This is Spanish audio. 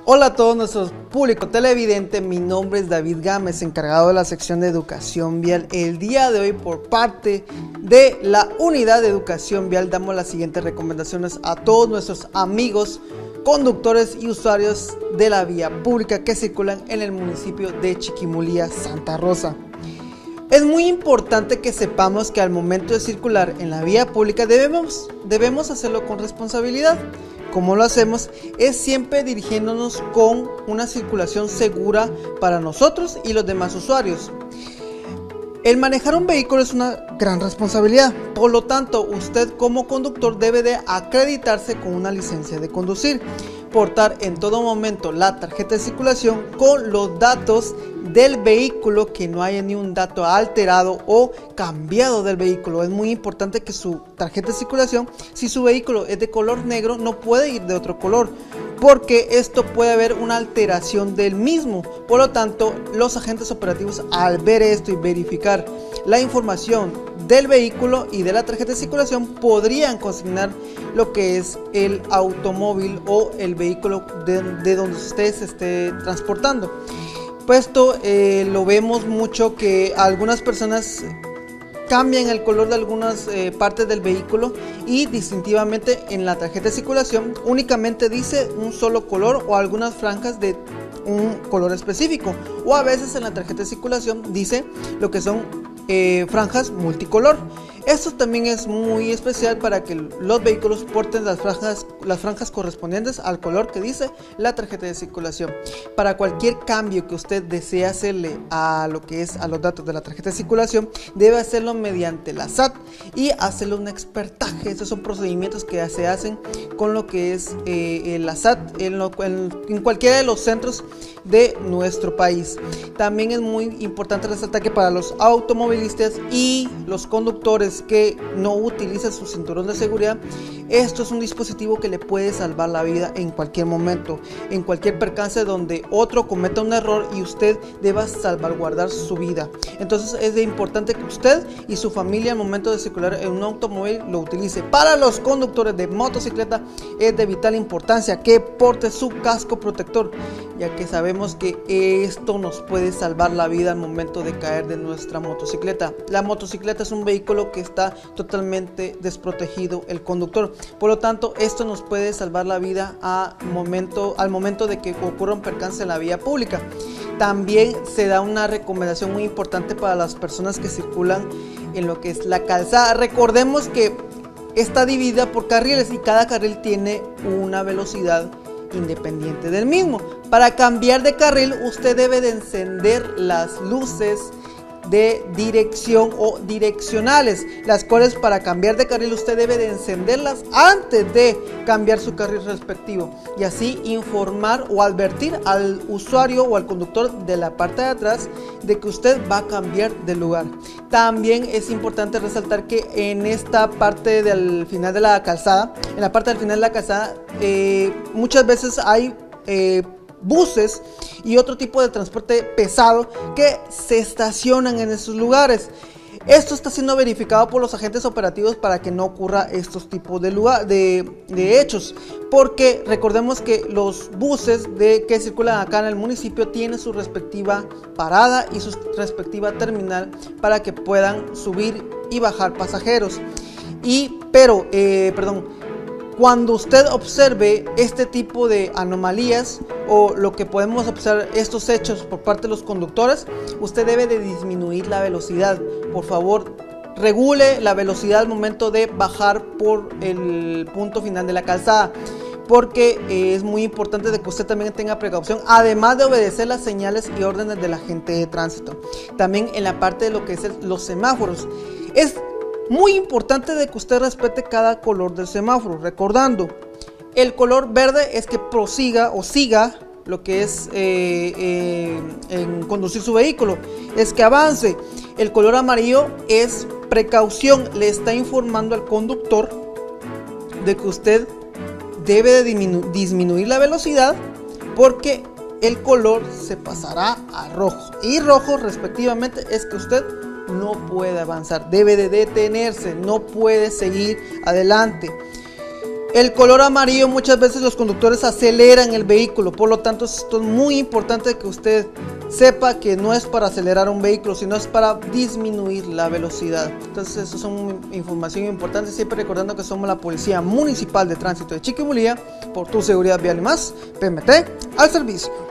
Hola a todos nuestro público televidente, mi nombre es David Gámez, encargado de la sección de educación vial. El día de hoy, por parte de la unidad de educación vial, damos las siguientes recomendaciones a todos nuestros amigos conductores y usuarios de la vía pública que circulan en el municipio de Chiquimulía, Santa Rosa. Es muy importante que sepamos que al momento de circular en la vía pública debemos hacerlo con responsabilidad. Como lo hacemos es siempre dirigiéndonos con una circulación segura para nosotros y los demás usuarios. El manejar un vehículo es una gran responsabilidad, por lo tanto usted como conductor debe de acreditarse con una licencia de conducir, portar en todo momento la tarjeta de circulación con los datos del vehículo, que no haya ni un dato alterado o cambiado del vehículo. Es muy importante que su tarjeta de circulación, si su vehículo es de color negro, no puede ir de otro color, porque esto puede haber una alteración del mismo. Por lo tanto, los agentes operativos, al ver esto y verificar la información del vehículo y de la tarjeta de circulación, podrían consignar lo que es el automóvil o el vehículo de donde usted se esté transportando. Puesto lo vemos mucho que algunas personas cambian el color de algunas partes del vehículo y distintivamente en la tarjeta de circulación únicamente dice un solo color o algunas franjas de un color específico, o a veces en la tarjeta de circulación dice lo que son franjas multicolor. Esto también es muy especial para que los vehículos porten las franjas correspondientes al color que dice la tarjeta de circulación. Para cualquier cambio que usted desee hacerle a lo que es a los datos de la tarjeta de circulación, debe hacerlo mediante la SAT y hacerle un expertaje. Estos son procedimientos que se hacen con lo que es la SAT en cualquiera de los centros de nuestro país. También es muy importante resaltar que para los automovilistas y los conductores que no utilizan su cinturón de seguridad, esto es un dispositivo que le puede salvar la vida en cualquier momento, en cualquier percance donde otro cometa un error y usted deba salvaguardar su vida. Entonces es de importante que usted y su familia al momento de circular en un automóvil lo utilice. Para los conductores de motocicleta es de vital importancia que porte su casco protector, ya que sabemos que esto nos puede salvar la vida al momento de caer de nuestra motocicleta. La motocicleta es un vehículo que está totalmente desprotegido el conductor, por lo tanto esto nos puede salvar la vida al momento de que ocurra un percance en la vía pública. También se da una recomendación muy importante para las personas que circulan en lo que es la calzada. Recordemos que está dividida por carriles y cada carril tiene una velocidad independiente del mismo. Para cambiar de carril usted debe de encender las luces de dirección o direccionales, las cuales para cambiar de carril usted debe de encenderlas antes de cambiar su carril respectivo, y así informar o advertir al usuario o al conductor de la parte de atrás de que usted va a cambiar de lugar. También es importante resaltar que en esta parte del final de la calzada, muchas veces hay buses y otro tipo de transporte pesado que se estacionan en esos lugares. Esto está siendo verificado por los agentes operativos para que no ocurra estos tipos de hechos, porque recordemos que los buses que circulan acá en el municipio tienen su respectiva parada y su respectiva terminal para que puedan subir y bajar pasajeros. Cuando usted observe este tipo de anomalías o lo que podemos observar estos hechos por parte de los conductores, usted debe de disminuir la velocidad. Por favor, regule la velocidad al momento de bajar por el punto final de la calzada, porque es muy importante de que usted también tenga precaución, además de obedecer las señales y órdenes del agente de tránsito. También en la parte de lo que es los semáforos, es muy importante de que usted respete cada color del semáforo, recordando, el color verde es que prosiga o siga lo que es en conducir su vehículo, es que avance. El color amarillo es precaución, le está informando al conductor de que usted debe de disminuir la velocidad, porque el color se pasará a rojo, y rojo respectivamente es que usted no puede avanzar, debe de detenerse, no puede seguir adelante. El color amarillo, muchas veces los conductores aceleran el vehículo, por lo tanto esto es muy importante que usted sepa que no es para acelerar un vehículo, sino es para disminuir la velocidad. Entonces eso son información importante, siempre recordando que somos la Policía Municipal de Tránsito de Chiquimulía, por tu seguridad vial y más, PMT al servicio.